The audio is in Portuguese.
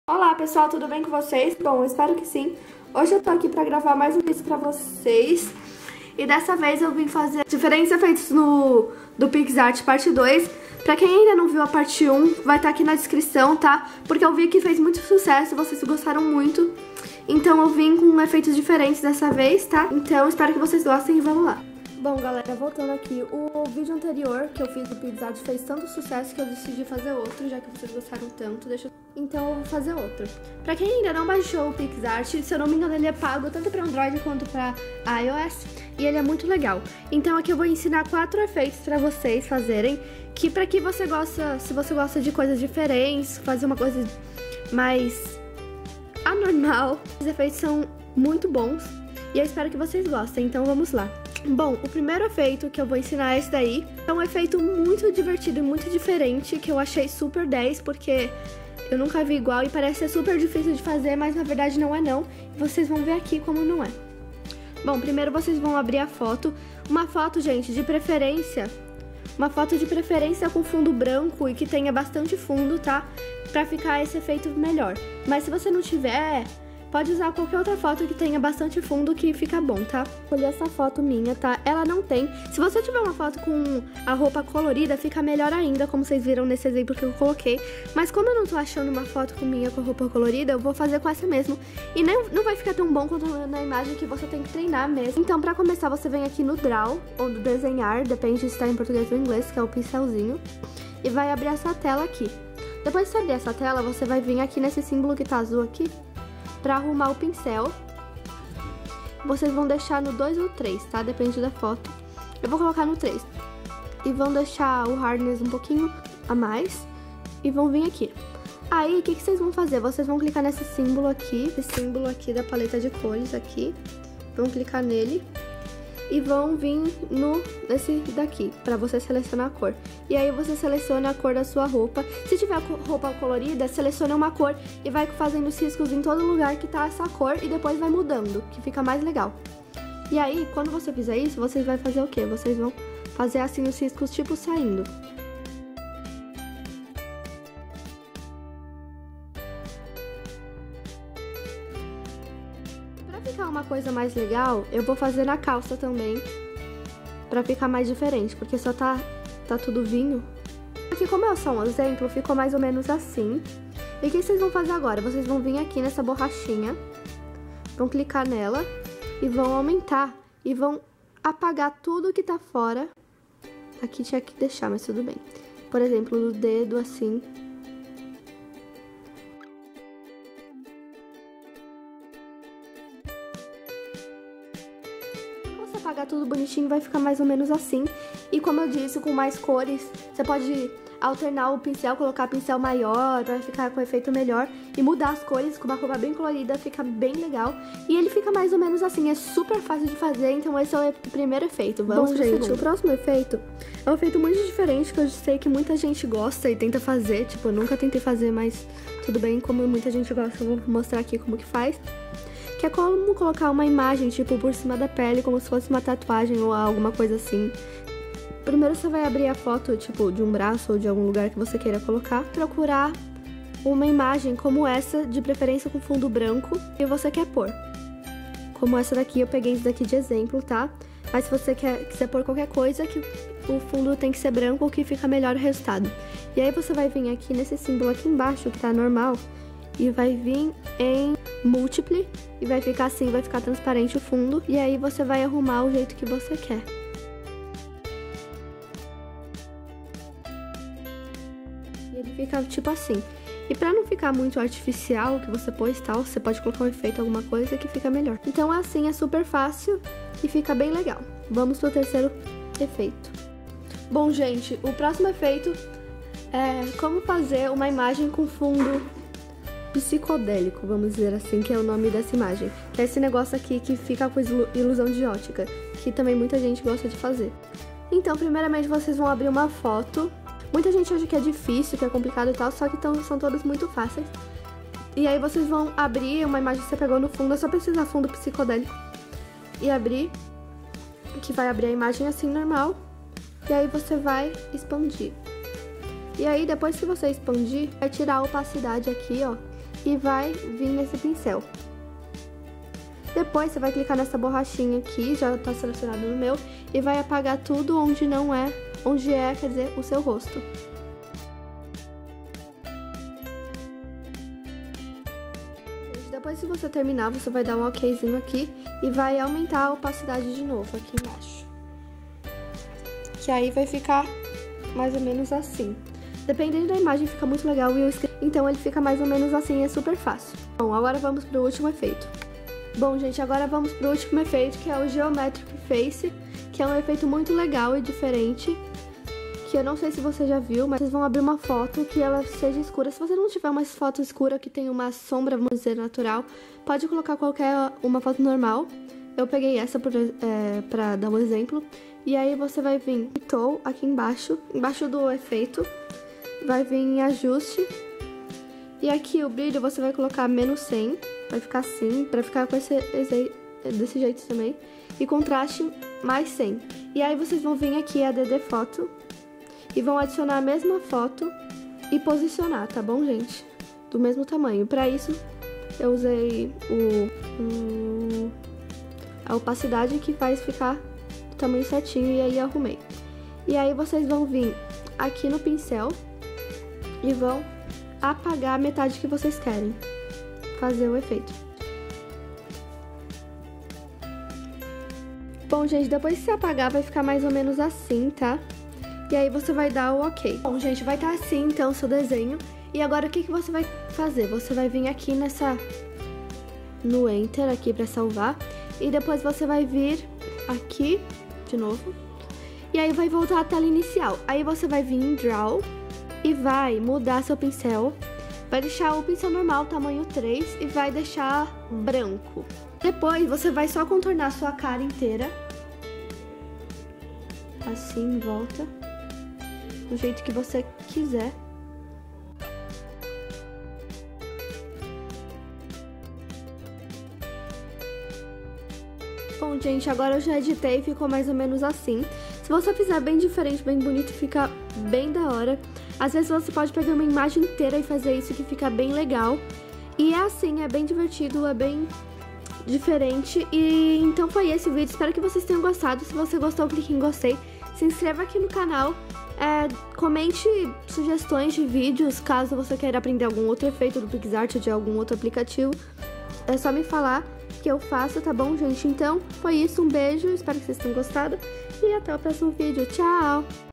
Olá pessoal, tudo bem com vocês? Bom, eu espero que sim. Hoje eu tô aqui pra gravar mais um vídeo pra vocês. E dessa vez eu vim fazer diferentes efeitos do PixArt parte 2. Pra quem ainda não viu a parte 1, vai estar aqui na descrição, tá? Porque eu vi que fez muito sucesso, vocês gostaram muito. Então eu vim com efeitos diferentes dessa vez, tá? Então eu espero que vocês gostem e vamos lá. Bom, galera, voltando aqui, o vídeo anterior que eu fiz do PixArt fez tanto sucesso que eu decidi fazer outro, já que vocês gostaram tanto, então eu vou fazer outro. Pra quem ainda não baixou o PixArt, se eu não me engano ele é pago tanto pra Android quanto pra iOS, e ele é muito legal. Então aqui eu vou ensinar 4 efeitos pra vocês fazerem, que pra que você gosta, se você gosta de coisas diferentes, fazer uma coisa mais anormal, os efeitos são muito bons, e eu espero que vocês gostem, então vamos lá. Bom, o primeiro efeito que eu vou ensinar é esse daí. É um efeito muito divertido e muito diferente, que eu achei super 10, porque eu nunca vi igual e parece ser super difícil de fazer, mas na verdade não é não. E vocês vão ver aqui como não é. Bom, primeiro vocês vão abrir a foto. Uma foto, gente, de preferência. Uma foto de preferência com fundo branco e que tenha bastante fundo, tá? Pra ficar esse efeito melhor. Mas se você não tiver, pode usar qualquer outra foto que tenha bastante fundo que fica bom, tá? Escolhi essa foto minha, tá? Ela não tem. Se você tiver uma foto com a roupa colorida, fica melhor ainda, como vocês viram nesse exemplo que eu coloquei. Mas como eu não tô achando uma foto minha com a roupa colorida, eu vou fazer com essa mesmo. E não vai ficar tão bom quanto na imagem, que você tem que treinar mesmo. Então, pra começar, você vem aqui no Draw, ou no Desenhar, depende se tá em português ou inglês, que é o pincelzinho. E vai abrir essa tela aqui. Depois de você abrir essa tela, você vai vir aqui nesse símbolo que tá azul aqui, pra arrumar o pincel. Vocês vão deixar no 2 ou 3, tá? Depende da foto. Eu vou colocar no 3. E vão deixar o hardness um pouquinho a mais. E vão vir aqui. Aí, o que vocês vão fazer? Vocês vão clicar nesse símbolo aqui. Esse símbolo aqui da paleta de cores aqui. Vão clicar nele. E vão vir nesse daqui, pra você selecionar a cor. E aí você seleciona a cor da sua roupa. Se tiver roupa colorida, seleciona uma cor e vai fazendo os riscos em todo lugar que tá essa cor e depois vai mudando, que fica mais legal. E aí, quando você fizer isso, vocês vão fazer o quê? Vocês vão fazer assim os riscos tipo saindo. Pra ficar uma coisa mais legal, eu vou fazer na calça também, pra ficar mais diferente, porque só tá tudo vinho. Aqui, como é só um exemplo, ficou mais ou menos assim. E o que vocês vão fazer agora? Vocês vão vir aqui nessa borrachinha, vão clicar nela e vão aumentar e vão apagar tudo que tá fora. Aqui tinha que deixar, mas tudo bem. Por exemplo, no dedo assim. Apagar tudo bonitinho, vai ficar mais ou menos assim. E como eu disse, com mais cores, você pode alternar o pincel, colocar pincel maior, vai ficar com efeito melhor. E mudar as cores, com uma roupa bem colorida, fica bem legal. E ele fica mais ou menos assim, é super fácil de fazer, então esse é o primeiro efeito. Vamos, gente, o próximo efeito é um efeito muito diferente, que eu sei que muita gente gosta e tenta fazer. Tipo, eu nunca tentei fazer, mas tudo bem, como muita gente gosta, eu vou mostrar aqui como que faz. Que é como colocar uma imagem, tipo, por cima da pele, como se fosse uma tatuagem ou alguma coisa assim. Primeiro você vai abrir a foto, tipo, de um braço ou de algum lugar que você queira colocar. Procurar uma imagem como essa, de preferência com fundo branco, que você quer pôr. Como essa daqui, eu peguei isso daqui de exemplo, tá? Mas se você quiser pôr qualquer coisa, que o fundo tem que ser branco, que fica melhor o resultado. E aí você vai vir aqui nesse símbolo aqui embaixo, que tá normal, e vai vir em múltiplo e vai ficar assim, vai ficar transparente o fundo, e aí você vai arrumar o jeito que você quer. E ele fica tipo assim. E pra não ficar muito artificial que você pôs tal, você pode colocar um efeito, alguma coisa que fica melhor. Então assim, é super fácil e fica bem legal. Vamos pro terceiro efeito. Bom, gente, o próximo efeito é como fazer uma imagem com fundo psicodélico, vamos dizer assim, que é o nome dessa imagem. Que é esse negócio aqui que fica com ilusão de ótica, que também muita gente gosta de fazer. Então, primeiramente, vocês vão abrir uma foto. Muita gente acha que é difícil, que é complicado e tal, só que são todas muito fáceis. E aí vocês vão abrir uma imagem que você pegou no fundo, é só precisar fundo psicodélico. E abrir, que vai abrir a imagem assim, normal. E aí você vai expandir. E aí, depois que você expandir, vai tirar a opacidade aqui, ó. e vai vir nesse pincel. Depois você vai clicar nessa borrachinha aqui, já tá selecionado no meu, e vai apagar tudo onde não é, quer dizer, o seu rosto. Depois, se você terminar, você vai dar um okzinho aqui e vai aumentar a opacidade de novo aqui embaixo. Que aí vai ficar mais ou menos assim. Dependendo da imagem, fica muito legal e então ele fica mais ou menos assim, é super fácil. Bom, agora vamos pro último efeito. Bom, gente, agora vamos pro último efeito, que é o Geometric Face, que é um efeito muito legal e diferente, que eu não sei se você já viu, mas vocês vão abrir uma foto que ela seja escura. Se você não tiver uma foto escura que tem uma sombra, vamos dizer, natural, pode colocar uma foto normal. Eu peguei essa pra dar um exemplo. E aí você vai vir em aqui embaixo do efeito, vai vir em ajuste. E aqui o brilho você vai colocar menos 100, vai ficar assim, pra ficar com desse jeito também. E contraste mais 100. E aí vocês vão vir aqui a DD Foto e vão adicionar a mesma foto e posicionar, tá bom, gente? Do mesmo tamanho. Pra isso, eu usei a opacidade que faz ficar do tamanho certinho e aí arrumei. E aí vocês vão vir aqui no pincel e vão apagar a metade que vocês querem fazer o efeito. Bom, gente, depois que você apagar vai ficar mais ou menos assim, tá? E aí você vai dar o ok. Bom, gente, vai estar assim, então, o seu desenho. E agora o que você vai fazer? Você vai vir aqui no Enter, aqui pra salvar. E depois você vai vir aqui, de novo. E aí vai voltar à tela inicial. Aí você vai vir em Draw e vai mudar seu pincel. Vai deixar o pincel normal, tamanho 3, e vai deixar branco. Depois você vai só contornar sua cara inteira. Assim, em volta. Do jeito que você quiser. Bom, gente, agora eu já editei e ficou mais ou menos assim. Se você fizer bem diferente, bem bonito, fica bem da hora. Às vezes você pode pegar uma imagem inteira e fazer isso que fica bem legal. E é assim, é bem divertido, é bem diferente. E então foi esse vídeo, espero que vocês tenham gostado. Se você gostou, clique em gostei. Se inscreva aqui no canal. Comente sugestões de vídeos, caso você queira aprender algum outro efeito do PixArt ou de algum outro aplicativo. É só me falar que eu faço, tá bom, gente? Então, foi isso, um beijo, espero que vocês tenham gostado e até o próximo vídeo. Tchau!